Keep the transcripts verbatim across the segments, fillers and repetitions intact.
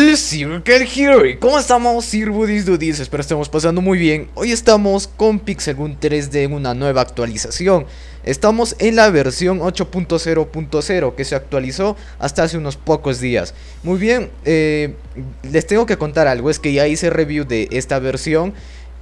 tal, Circle here? ¿Cómo estamos, Sirbudis Dudis? Espero estemos pasando muy bien. Hoy estamos con Pixelgun tres D en una nueva actualización. Estamos en la versión ocho punto cero punto cero que se actualizó hasta hace unos pocos días. Muy bien, eh, les tengo que contar algo, es que ya hice review de esta versión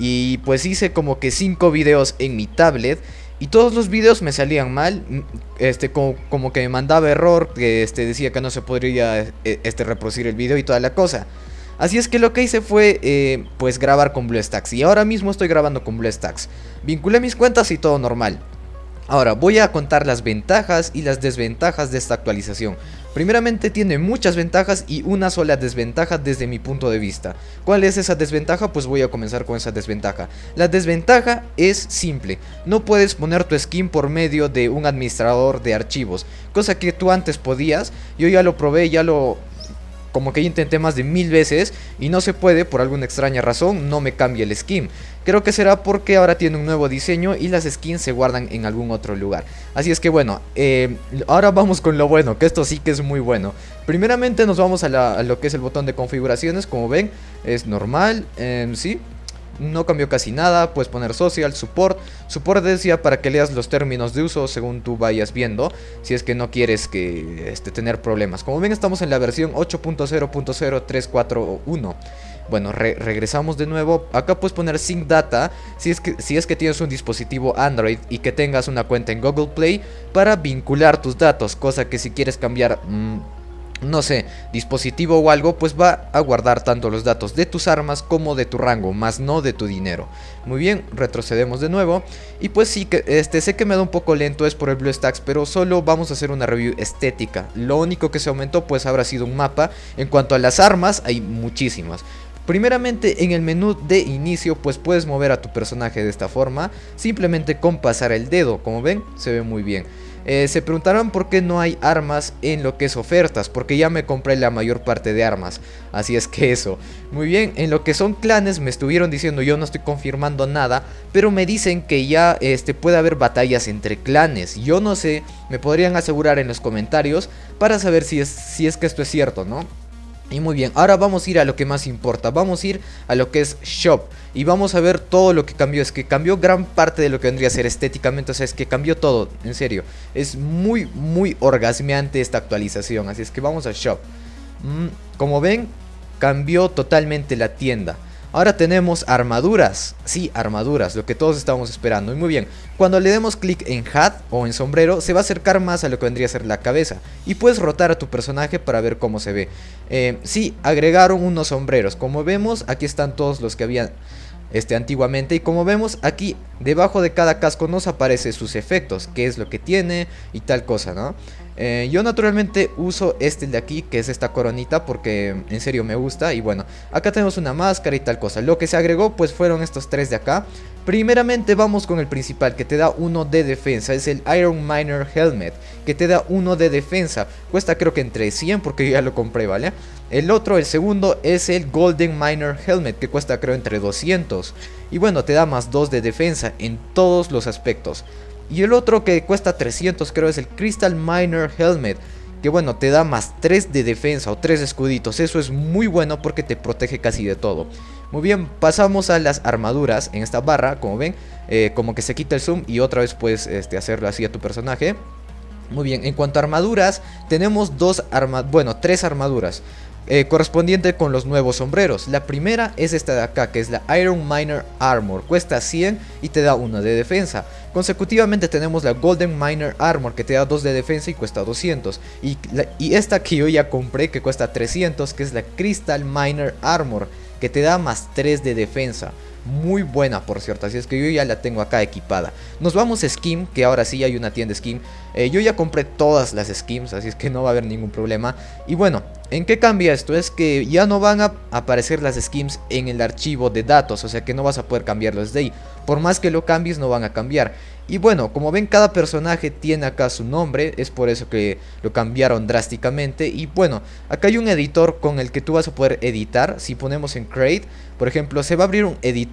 y pues hice como que cinco videos en mi tablet. Y todos los videos me salían mal, este, como, como que me mandaba error, que este, decía que no se podría este, reproducir el video y toda la cosa. Así es que lo que hice fue, eh, pues grabar con BlueStacks. Y ahora mismo estoy grabando con BlueStacks. Vinculé mis cuentas y todo normal. Ahora voy a contar las ventajas y las desventajas de esta actualización. Primeramente tiene muchas ventajas y una sola desventaja desde mi punto de vista. ¿Cuál es esa desventaja? Pues voy a comenzar con esa desventaja. La desventaja es simple. No puedes poner tu skin por medio de un administrador de archivos. Cosa que tú antes podías. Yo ya lo probé, ya lo... como que intenté más de mil veces y no se puede, por alguna extraña razón, no me cambia el skin. Creo que será porque ahora tiene un nuevo diseño y las skins se guardan en algún otro lugar. Así es que bueno, eh, ahora vamos con lo bueno, que esto sí que es muy bueno. Primeramente nos vamos a, la, a lo que es el botón de configuraciones, como ven, es normal, eh, sí. No cambió casi nada, puedes poner social, support. Support decía para que leas los términos de uso según tú vayas viendo, si es que no quieres que este, tener problemas. Como ven, estamos en la versión ocho punto cero punto cero tres cuatro uno. Bueno, re regresamos de nuevo. Acá puedes poner sync data si es, que, si es que tienes un dispositivo Android y que tengas una cuenta en Google Play para vincular tus datos. Cosa que si quieres cambiar... Mmm, no sé, dispositivo o algo, pues va a guardar tanto los datos de tus armas como de tu rango, más no de tu dinero. Muy bien, retrocedemos de nuevo. Y pues sí, que este sé que me da un poco lento, es por el BlueStacks, pero solo vamos a hacer una review estética. Lo único que se aumentó pues habrá sido un mapa. En cuanto a las armas, hay muchísimas. Primeramente en el menú de inicio pues puedes mover a tu personaje de esta forma, simplemente con pasar el dedo, como ven, se ve muy bien. Eh, se preguntarán por qué no hay armas en lo que es ofertas, porque ya me compré la mayor parte de armas, así es que eso. Muy bien, en lo que son clanes me estuvieron diciendo, yo no estoy confirmando nada, pero me dicen que ya este, puede haber batallas entre clanes. Yo no sé, me podrían asegurar en los comentarios para saber si es, si es que esto es cierto, ¿no? Y muy bien, ahora vamos a ir a lo que más importa, vamos a ir a lo que es Shop y vamos a ver todo lo que cambió. Es que cambió gran parte de lo que vendría a ser estéticamente, o sea, es que cambió todo, en serio. Es muy, muy orgasmeante esta actualización, así es que vamos a Shop. mm, Como ven, cambió totalmente la tienda. Ahora tenemos armaduras, sí, armaduras, lo que todos estábamos esperando. Y muy bien, cuando le demos clic en hat o en sombrero, se va a acercar más a lo que vendría a ser la cabeza. Y puedes rotar a tu personaje para ver cómo se ve. eh, Sí, agregaron unos sombreros, como vemos, aquí están todos los que habían este, antiguamente. Y como vemos, aquí debajo de cada casco nos aparecen sus efectos, qué es lo que tiene y tal cosa, ¿no? Eh, yo naturalmente uso este de aquí, que es esta coronita, porque en serio me gusta. Y bueno, acá tenemos una máscara y tal cosa. Lo que se agregó pues fueron estos tres de acá. Primeramente vamos con el principal, que te da uno de defensa. Es el Iron Miner Helmet, que te da uno de defensa. Cuesta creo que entre cien, porque yo ya lo compré, ¿vale? El otro, el segundo, es el Golden Miner Helmet, que cuesta creo entre doscientos. Y bueno, te da más dos de defensa en todos los aspectos. Y el otro que cuesta trescientos creo es el Crystal Miner Helmet, que bueno, te da más tres de defensa o tres escuditos. Eso es muy bueno porque te protege casi de todo. Muy bien, pasamos a las armaduras. En esta barra, como ven, eh, como que se quita el zoom y otra vez puedes este, hacerlo así a tu personaje. Muy bien, en cuanto a armaduras, tenemos dos armas, bueno, tres armaduras. Eh, correspondiente con los nuevos sombreros. La primera es esta de acá, que es la Iron Miner Armor, cuesta cien y te da uno de defensa. Consecutivamente tenemos la Golden Miner Armor, que te da dos de defensa y cuesta doscientos. Y, la, y esta que yo ya compré, que cuesta trescientos, que es la Crystal Miner Armor, que te da más tres de defensa. Muy buena, por cierto, así es que yo ya la tengo acá equipada. Nos vamos a Skin, que ahora sí hay una tienda Skin. eh, Yo ya compré todas las skins, así es que no va a haber ningún problema. Y bueno, ¿en qué cambia esto? Es que ya no van a aparecer las skins en el archivo de datos, o sea que no vas a poder cambiarlos de ahí. Por más que lo cambies, no van a cambiar. Y bueno, como ven, cada personaje tiene acá su nombre, es por eso que lo cambiaron drásticamente. Y bueno, acá hay un editor con el que tú vas a poder editar. Si ponemos en Create, por ejemplo, se va a abrir un editor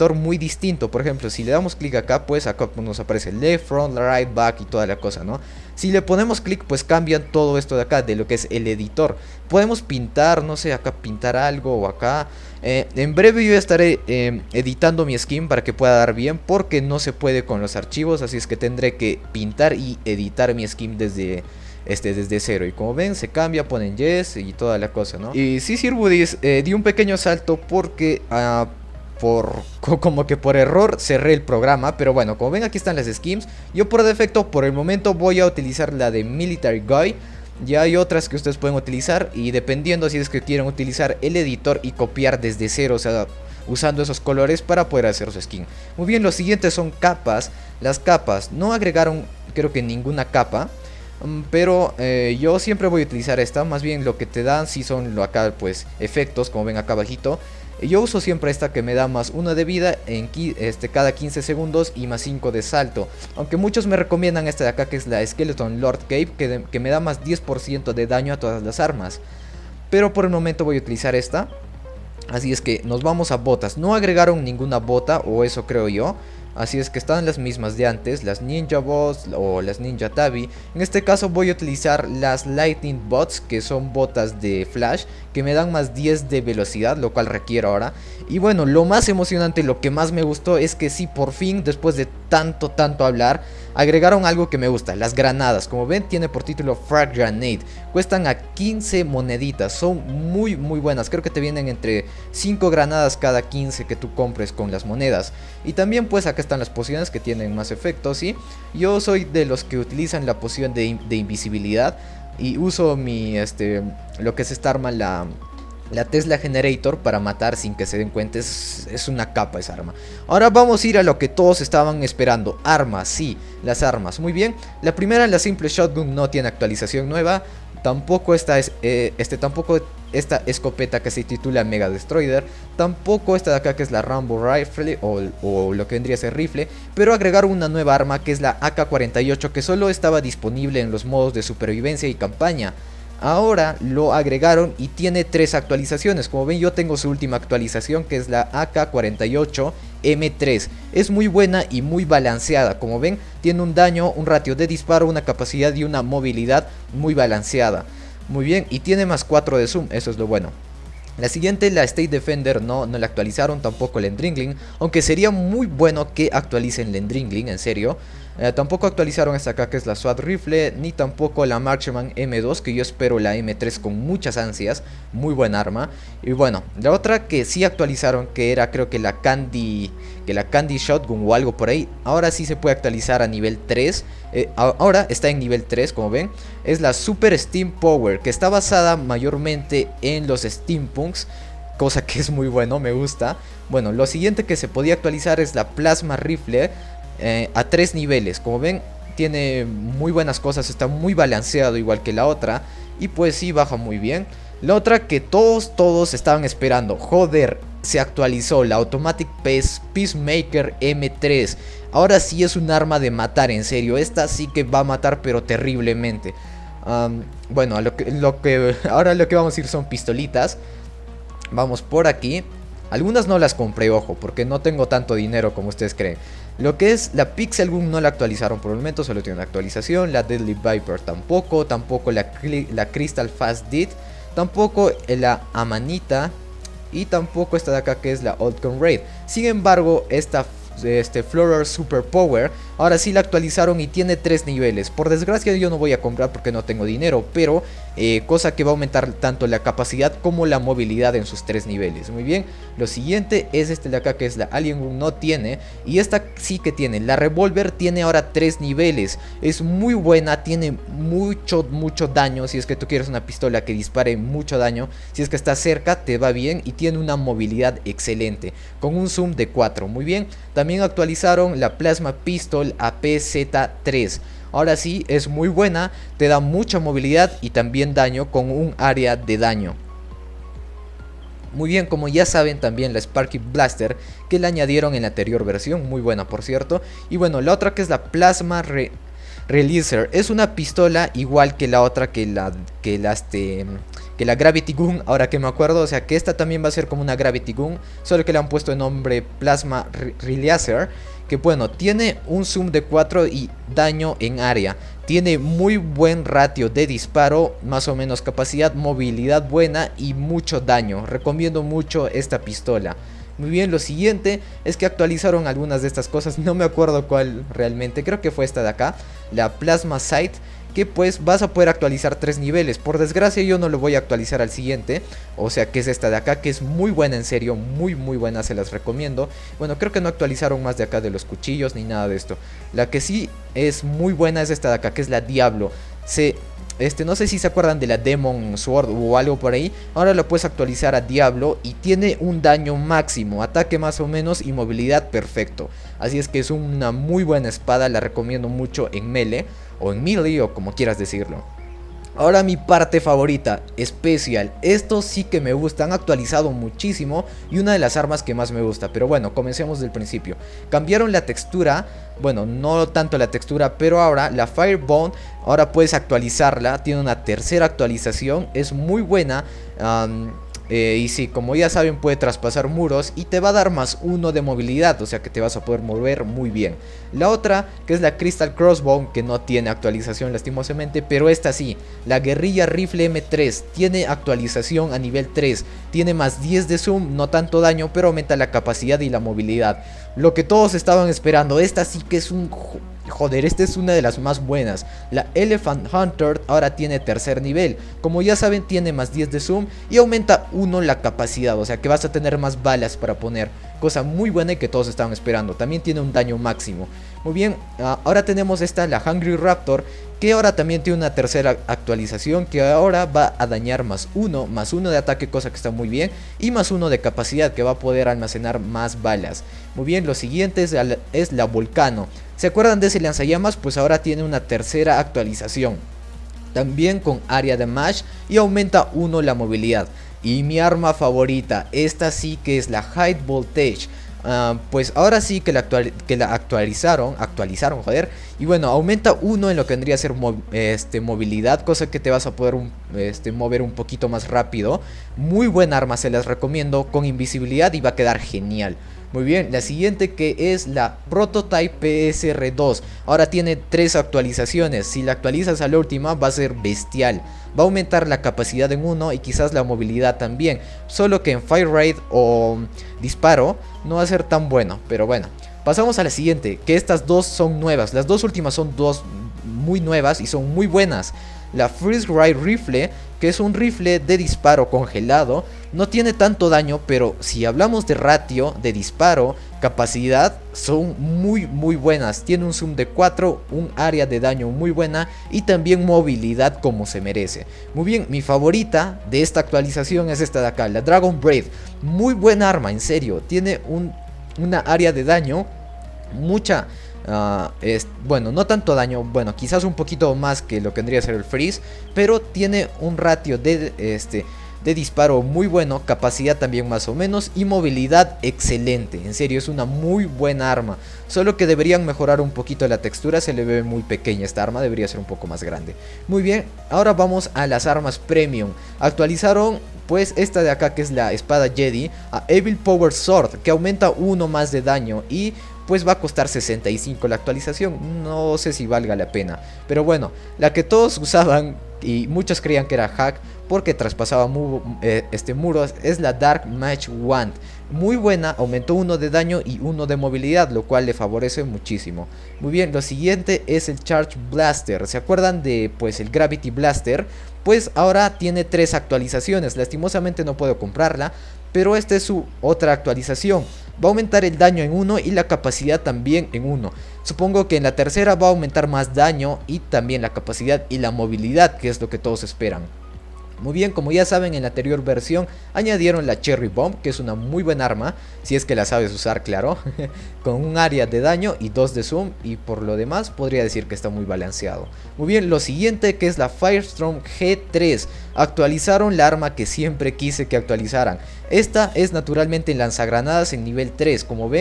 editor muy distinto. Por ejemplo, si le damos clic acá, pues acá nos aparece left, front, right, back y toda la cosa, ¿no? Si le ponemos clic, pues cambian todo esto de acá, de lo que es el editor. Podemos pintar, no sé, acá pintar algo o acá. Eh, en breve yo estaré eh, editando mi skin para que pueda dar bien, porque no se puede con los archivos, así es que tendré que pintar y editar mi skin desde... Este, desde cero, y como ven se cambia, ponen yes y toda la cosa, ¿no? Y sí, Sirbudis, eh, di un pequeño salto porque uh, por como que por error cerré el programa, pero bueno, como ven aquí están las skins. Yo por defecto por el momento voy a utilizar la de Military Guy. Ya hay otras que ustedes pueden utilizar, y dependiendo si es que quieren utilizar el editor y copiar desde cero, o sea, usando esos colores para poder hacer su skin. Muy bien, los siguientes son capas. Las capas no agregaron creo que ninguna capa, pero eh, yo siempre voy a utilizar esta. Más bien lo que te dan si son lo acá pues efectos, como ven acá abajito. Yo uso siempre esta que me da más uno de vida en este, cada quince segundos y más cinco de salto. Aunque muchos me recomiendan esta de acá, que es la Skeleton Lord Cape, que, de, que me da más diez por ciento de daño a todas las armas. Pero por el momento voy a utilizar esta. Así es que nos vamos a botas. No agregaron ninguna bota, o eso creo yo. Así es que están las mismas de antes, las Ninja Bots o las Ninja Tabi. En este caso voy a utilizar las Lightning Bots, que son botas de Flash, que me dan más diez de velocidad, lo cual requiero ahora. Y bueno, lo más emocionante, lo que más me gustó es que sí, por fin, después de tanto, tanto hablar, agregaron algo que me gusta, las granadas. Como ven, tiene por título Frag Grenade. Cuestan a quince moneditas, son muy, muy buenas. Creo que te vienen entre cinco granadas cada quince que tú compres con las monedas. Y también pues acá están las pociones que tienen más efectos, ¿sí? Yo soy de los que utilizan la poción de, de invisibilidad. Y uso mi, este, lo que es esta arma, la... La Tesla Generator, para matar sin que se den cuenta. Es, es una capa esa arma. Ahora vamos a ir a lo que todos estaban esperando. Armas, sí, las armas. Muy bien. La primera, la simple Shotgun, no tiene actualización nueva. Tampoco esta, es, eh, este, tampoco esta escopeta que se titula Mega Destroyer. Tampoco esta de acá que es la Rambo Rifle o, o lo que vendría a ser rifle. Pero agregaron una nueva arma que es la A K cuarenta y ocho, que solo estaba disponible en los modos de supervivencia y campaña. Ahora lo agregaron y tiene tres actualizaciones. Como ven, yo tengo su última actualización, que es la A K cuarenta y ocho M tres. Es muy buena y muy balanceada. Como ven, tiene un daño, un ratio de disparo, una capacidad y una movilidad muy balanceada. Muy bien, y tiene más cuatro de zoom, eso es lo bueno. La siguiente, la State Defender, no, no la actualizaron, tampoco el Endringling, aunque sería muy bueno que actualicen el Endringling, en serio. Eh, tampoco actualizaron esta acá que es la SWAT Rifle, ni tampoco la Marksman M dos, que yo espero la M tres con muchas ansias, muy buen arma. Y bueno, la otra que sí actualizaron, que era creo que la Candy, que la Candy Shotgun o algo por ahí, ahora sí se puede actualizar a nivel tres. Eh, ahora está en nivel tres, como ven, es la Super Steam Power, que está basada mayormente en los Steampunks, cosa que es muy bueno, me gusta. Bueno, lo siguiente que se podía actualizar es la Plasma Rifle, eh, a tres niveles. Como ven, tiene muy buenas cosas, está muy balanceado igual que la otra, y pues sí, baja muy bien. La otra que todos, todos estaban esperando, joder, se actualizó la Automatic Pace Peacemaker M tres. Ahora sí es un arma de matar, en serio. Esta sí que va a matar, pero terriblemente. um, Bueno, lo que, lo que, ahora lo que vamos a ir son pistolitas. Vamos por aquí. Algunas no las compré, ojo, porque no tengo tanto dinero como ustedes creen. Lo que es la Pixel Gun no la actualizaron por el momento, solo tiene una actualización. La Deadly Viper tampoco, tampoco la, la Crystal Fast Dit, tampoco la Amanita, y tampoco esta de acá que es la Oldcon Raid. Sin embargo, esta este Floral Super Power ahora sí la actualizaron y tiene tres niveles. Por desgracia yo no voy a comprar porque no tengo dinero, pero eh, cosa que va a aumentar tanto la capacidad como la movilidad en sus tres niveles. Muy bien, lo siguiente es este de acá que es la Alien Gun, no tiene, y esta sí que tiene. La Revolver tiene ahora tres niveles, es muy buena, tiene mucho mucho daño. Si es que tú quieres una pistola que dispare mucho daño, si es que está cerca te va bien, y tiene una movilidad excelente con un zoom de cuatro. Muy bien, también actualizaron la Plasma Pistol A P Z tres. Ahora sí es muy buena, te da mucha movilidad y también daño con un área de daño. Muy bien, como ya saben, también la Sparky Blaster, que la añadieron en la anterior versión, muy buena por cierto. Y bueno, la otra que es la Plasma Re Releaser, es una pistola igual que la otra que la que la este que la Gravity Gun, ahora que me acuerdo, o sea que esta también va a ser como una Gravity Gun, solo que le han puesto el nombre Plasma Releaser, que bueno, tiene un zoom de cuatro y daño en área, tiene muy buen ratio de disparo, más o menos capacidad, movilidad buena y mucho daño. Recomiendo mucho esta pistola. Muy bien, lo siguiente es que actualizaron algunas de estas cosas, no me acuerdo cuál realmente, creo que fue esta de acá, la Plasma Sight, que pues vas a poder actualizar tres niveles. Por desgracia yo no lo voy a actualizar al siguiente, o sea que es esta de acá, que es muy buena, en serio, muy muy buena, se las recomiendo. Bueno, creo que no actualizaron más de acá de los cuchillos ni nada de esto. La que sí es muy buena es esta de acá, que es la Diablo. Se... Este, no sé si se acuerdan de la Demon Sword o algo por ahí. Ahora lo puedes actualizar a Diablo y tiene un daño máximo, ataque más o menos y movilidad perfecto. Así es que es una muy buena espada, la recomiendo mucho en melee o en melee o como quieras decirlo. Ahora mi parte favorita, Special. Estos sí que me gusta, han actualizado muchísimo y una de las armas que más me gusta. Pero bueno, comencemos del principio. Cambiaron la textura, bueno, no tanto la textura, pero ahora la Firebone, ahora puedes actualizarla. Tiene una tercera actualización, es muy buena. um, Eh, y sí, como ya saben, puede traspasar muros y te va a dar más uno de movilidad, o sea que te vas a poder mover muy bien. La otra, que es la Crystal Crossbow, que no tiene actualización lastimosamente, pero esta sí, la Guerrilla Rifle M tres, tiene actualización a nivel tres, tiene más diez de zoom, no tanto daño, pero aumenta la capacidad y la movilidad. Lo que todos estaban esperando, esta sí que es un... Joder, esta es una de las más buenas. La Elephant Hunter ahora tiene tercer nivel. Como ya saben, tiene más diez de zoom y aumenta uno la capacidad. O sea que vas a tener más balas para poner. Cosa muy buena y que todos estaban esperando. También tiene un daño máximo. Muy bien, uh, ahora tenemos esta, la Hungry Raptor, que ahora también tiene una tercera actualización, que ahora va a dañar más uno, más uno de ataque, cosa que está muy bien, y más uno de capacidad, que va a poder almacenar más balas. Muy bien, lo siguiente es la, es la Volcano. ¿Se acuerdan de ese lanzallamas? Pues ahora tiene una tercera actualización, también con área de mash y aumenta uno la movilidad. Y mi arma favorita, esta sí que es la High Voltage. Uh, pues ahora sí que la, actual, que la actualizaron, actualizaron, joder. Y bueno, aumenta uno en lo que vendría a ser mov, este, movilidad, cosa que te vas a poder un, este, mover un poquito más rápido. Muy buena arma, se las recomiendo, con invisibilidad y va a quedar genial. Muy bien, la siguiente, que es la Prototype P S R dos. Ahora tiene tres actualizaciones. Si la actualizas a la última va a ser bestial. Va a aumentar la capacidad en uno y quizás la movilidad también. Solo que en Fire Raid o disparo no va a ser tan bueno. Pero bueno, pasamos a la siguiente, que estas dos son nuevas. Las dos últimas son dos muy nuevas y son muy buenas. La Freeze Ride Rifle, que es un rifle de disparo congelado. No tiene tanto daño, pero si hablamos de ratio de disparo, capacidad, son muy muy buenas. Tiene un zoom de cuatro, un área de daño muy buena y también movilidad como se merece. Muy bien, mi favorita de esta actualización es esta de acá, la Dragon Braid. Muy buena arma, en serio. Tiene un, una área de daño, mucha... Uh, es, bueno, no tanto daño, bueno, quizás un poquito más que lo que vendría a ser el freeze, pero tiene un ratio de, este, de disparo muy bueno, capacidad también más o menos y movilidad excelente. En serio, es una muy buena arma, solo que deberían mejorar un poquito la textura, se le ve muy pequeña esta arma, debería ser un poco más grande. Muy bien, ahora vamos a las armas premium. Actualizaron pues esta de acá, que es la espada Jedi, a Evil Power Sword, que aumenta uno más de daño y pues va a costar sesenta y cinco la actualización. No sé si valga la pena, pero bueno, la que todos usaban y muchos creían que era hack porque traspasaba mu eh, este muros, es la Dark Mage Wand. Muy buena, aumentó uno de daño y uno de movilidad, lo cual le favorece muchísimo. Muy bien, lo siguiente es el Charge Blaster. ¿Se acuerdan de pues el Gravity Blaster? Pues ahora tiene tres actualizaciones. Lastimosamente no puedo comprarla, pero esta es su otra actualización. Va a aumentar el daño en uno y la capacidad también en uno. Supongo que en la tercera va a aumentar más daño y también la capacidad y la movilidad, que es lo que todos esperan. Muy bien, como ya saben, en la anterior versión añadieron la Cherry Bomb, que es una muy buena arma, si es que la sabes usar, claro, con un área de daño y dos de zoom, y por lo demás podría decir que está muy balanceado. Muy bien, lo siguiente, que es la Firestorm G tres. Actualizaron la arma que siempre quise que actualizaran. Esta es naturalmente en lanzagranadas en nivel tres, como ven,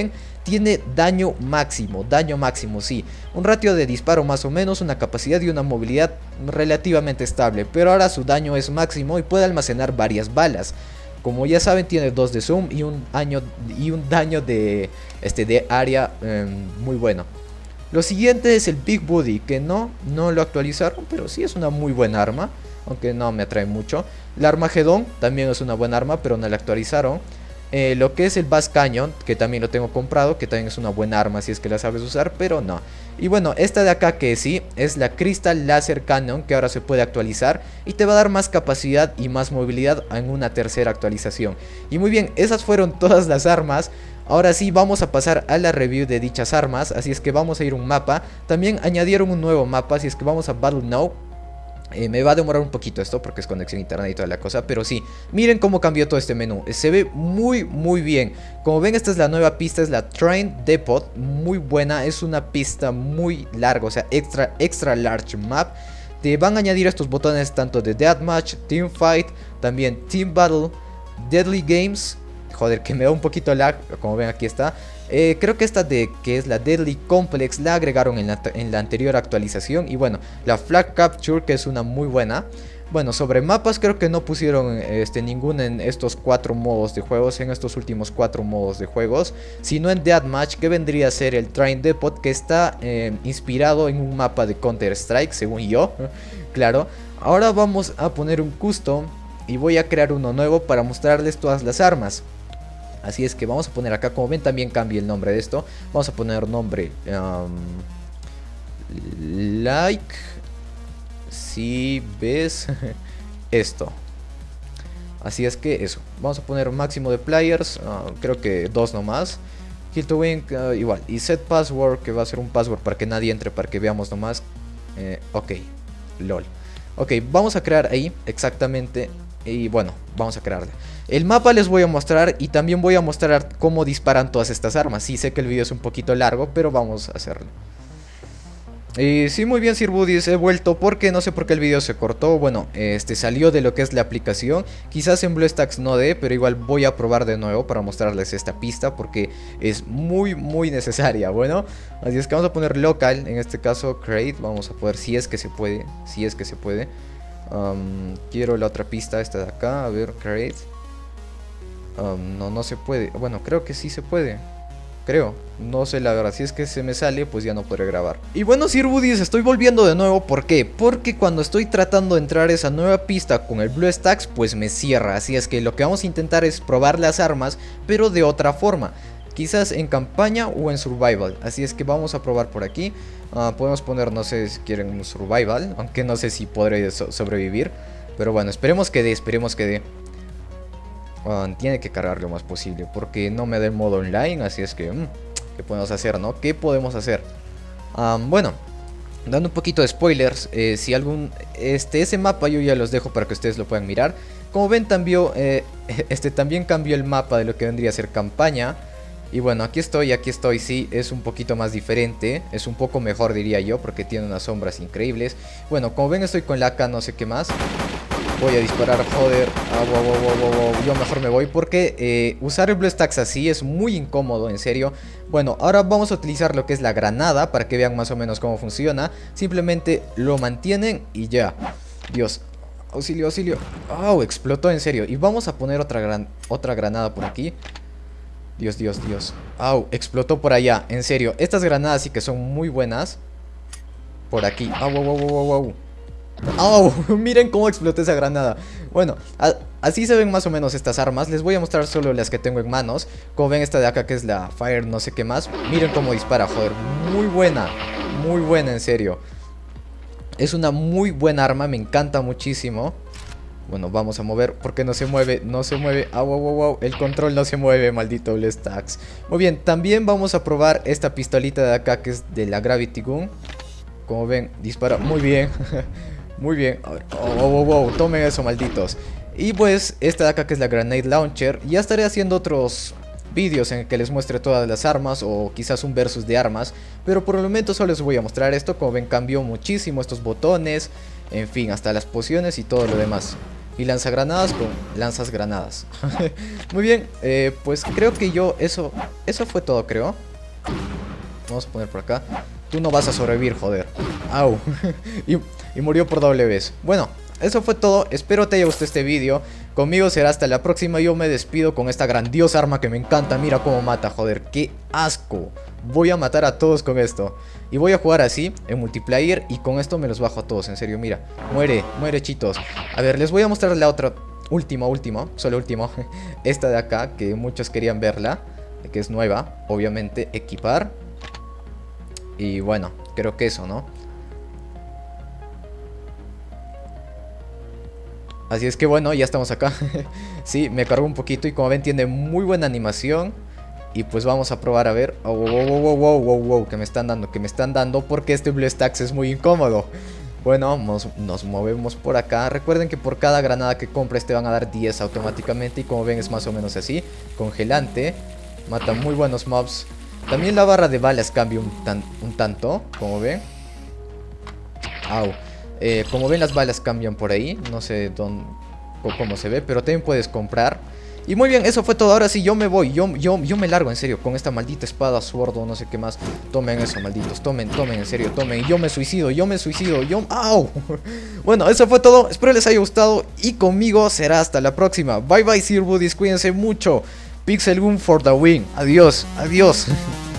tiene daño máximo, daño máximo, sí. Un ratio de disparo más o menos, una capacidad y una movilidad relativamente estable. Pero ahora su daño es máximo y puede almacenar varias balas. Como ya saben, tiene dos de zoom y un, año, y un daño de, este, de área eh, muy bueno. Lo siguiente es el Big Booty, que no, no lo actualizaron, pero sí es una muy buena arma. Aunque no me atrae mucho. La Armagedón también es una buena arma, pero no la actualizaron. Eh, lo que es el Bass Canyon, que también lo tengo comprado, que también es una buena arma si es que la sabes usar, pero no. Y bueno, esta de acá que sí, es la Crystal Laser Cannon, que ahora se puede actualizar y te va a dar más capacidad y más movilidad en una tercera actualización. Y muy bien, esas fueron todas las armas. Ahora sí vamos a pasar a la review de dichas armas, así es que vamos a ir a un mapa. También añadieron un nuevo mapa, así es que vamos a Battle Now. Eh, me va a demorar un poquito esto porque es conexión a internet y toda la cosa, pero sí, miren cómo cambió todo este menú. Se ve muy muy bien. Como ven, esta es la nueva pista, es la Train Depot, muy buena. Es una pista muy larga, o sea, extra, extra large map. Te van a añadir estos botones tanto de Deathmatch, Teamfight, también Team Battle, Deadly Games. Joder, que me da un poquito lag, como ven aquí está. Eh, creo que esta de que es la Deadly Complex la agregaron en la, en la anterior actualización. Y bueno, la Flag Capture, que es una muy buena. Bueno, sobre mapas creo que no pusieron este, ninguno en estos cuatro modos de juegos, en estos últimos cuatro modos de juegos, sino en Deathmatch, que vendría a ser el Train Depot, que está eh, inspirado en un mapa de Counter Strike, según yo. Claro, ahora vamos a poner un custom y voy a crear uno nuevo para mostrarles todas las armas. Así es que vamos a poner acá, como ven también cambia el nombre de esto. Vamos a poner nombre um, like si ves esto. Así es que eso, vamos a poner máximo de players, uh, creo que dos nomás. Kill to win, uh, igual. Y set password, que va a ser un password para que nadie entre, para que veamos nomás. eh, Ok, lol. Ok, vamos a crear ahí exactamente. Y bueno, vamos a crearla. El mapa les voy a mostrar y también voy a mostrar cómo disparan todas estas armas. Sí, sé que el video es un poquito largo, pero vamos a hacerlo. Y sí, muy bien, Sir Buddies, he vuelto porque no sé por qué el video se cortó. Bueno, este salió de lo que es la aplicación. Quizás en BlueStacks no dé, pero igual voy a probar de nuevo para mostrarles esta pista porque es muy, muy necesaria. Bueno, así es que vamos a poner local, en este caso create. Vamos a poder, si es que se puede, si es que se puede. Um, quiero la otra pista, esta de acá, a ver, create. Um, no, no se puede. Bueno, creo que sí se puede. Creo, no sé la verdad. Si es que se me sale, pues ya no podré grabar. Y bueno, Sir Buddies, estoy volviendo de nuevo. ¿Por qué? Porque cuando estoy tratando de entrar a esa nueva pista con el BlueStacks, pues me cierra. Así es que lo que vamos a intentar es probar las armas, pero de otra forma. Quizás en campaña o en survival. Así es que vamos a probar por aquí. uh, Podemos poner, no sé si quieren un survival, aunque no sé si podré so sobrevivir. Pero bueno, esperemos que dé, esperemos que dé. Uh, tiene que cargar lo más posible porque no me da el modo online. Así es que, mmm, ¿qué podemos hacer, no? ¿Qué podemos hacer? Um, bueno, dando un poquito de spoilers, eh, si algún, este, ese mapa yo ya los dejo para que ustedes lo puedan mirar. Como ven, cambió, eh, este, también cambió el mapa de lo que vendría a ser campaña. Y bueno, aquí estoy, aquí estoy, sí, es un poquito más diferente, es un poco mejor diría yo, porque tiene unas sombras increíbles. Bueno, como ven estoy con la A K, no sé qué más. Voy a disparar, joder, ah, wow, wow, wow, wow, wow. Yo mejor me voy porque eh, usar el BlueStacks así es muy incómodo, en serio. Bueno, ahora vamos a utilizar lo que es la granada para que vean más o menos cómo funciona. Simplemente lo mantienen y ya. Dios, auxilio, auxilio. Oh, explotó en serio. Y vamos a poner otra, gran, otra granada por aquí. Dios, Dios, Dios. Au, explotó por allá, en serio. Estas granadas sí que son muy buenas. Por aquí. Au, au, au, au, au. Au, miren cómo explotó esa granada. Bueno, a, así se ven más o menos estas armas. Les voy a mostrar solo las que tengo en manos. Como ven esta de acá que es la Fire no sé qué más. Miren cómo dispara, joder. Muy buena, muy buena, en serio. Es una muy buena arma, me encanta muchísimo. Bueno, vamos a mover, porque no se mueve, no se mueve. Ah, wow, wow, wow, el control no se mueve, maldito BlueStacks. Muy bien, también vamos a probar esta pistolita de acá que es de la Gravity Gun. Como ven, dispara muy bien. Muy bien, a ver, oh, wow, wow, wow, tomen eso, malditos. Y pues, esta de acá que es la Grenade Launcher. Ya estaré haciendo otros vídeos en el que les muestre todas las armas, o quizás un versus de armas, pero por el momento solo les voy a mostrar esto. Como ven, cambió muchísimo estos botones, en fin, hasta las pociones y todo lo demás. Y lanzagranadas con lanzas granadas. Muy bien, eh, pues creo que yo, eso, eso fue todo, creo. Vamos a poner por acá. Tú no vas a sobrevivir, joder. Au. y, y murió por doble vez. Bueno, eso fue todo. Espero te haya gustado este vídeo. Conmigo será hasta la próxima. Yo me despido con esta grandiosa arma que me encanta. Mira cómo mata, joder. ¡Qué asco! Voy a matar a todos con esto. Y voy a jugar así, en multiplayer. Y con esto me los bajo a todos, en serio, mira. Muere, muere, chitos. A ver, les voy a mostrar la otra. Última, última, solo último. Esta de acá, que muchos querían verla. Que es nueva, obviamente, equipar. Y bueno, creo que eso, ¿no? Así es que bueno, ya estamos acá. Sí, me cargo un poquito y como ven tiene muy buena animación. Y pues vamos a probar a ver. Oh, wow, wow, wow, wow, wow, wow, que me están dando, que me están dando porque este BlueStacks es muy incómodo. Bueno, nos, nos movemos por acá. Recuerden que por cada granada que compres te van a dar diez automáticamente. Y como ven es más o menos así. Congelante. Mata muy buenos mobs. También la barra de balas cambia un, tan, un tanto, como ven. Au. Eh, como ven las balas cambian por ahí. No sé dónde, cómo se ve, pero también puedes comprar. Y muy bien, eso fue todo. Ahora sí, yo me voy, yo, yo, yo me largo, en serio, con esta maldita espada, sordo, no sé qué más. Tomen eso, malditos, tomen, tomen, en serio, tomen. Yo me suicido, yo me suicido, yo... ¡Au! Bueno, eso fue todo, espero les haya gustado. Y conmigo será hasta la próxima. Bye bye, Sirbudis, cuídense mucho. Pixel Gun for the win. Adiós, adiós.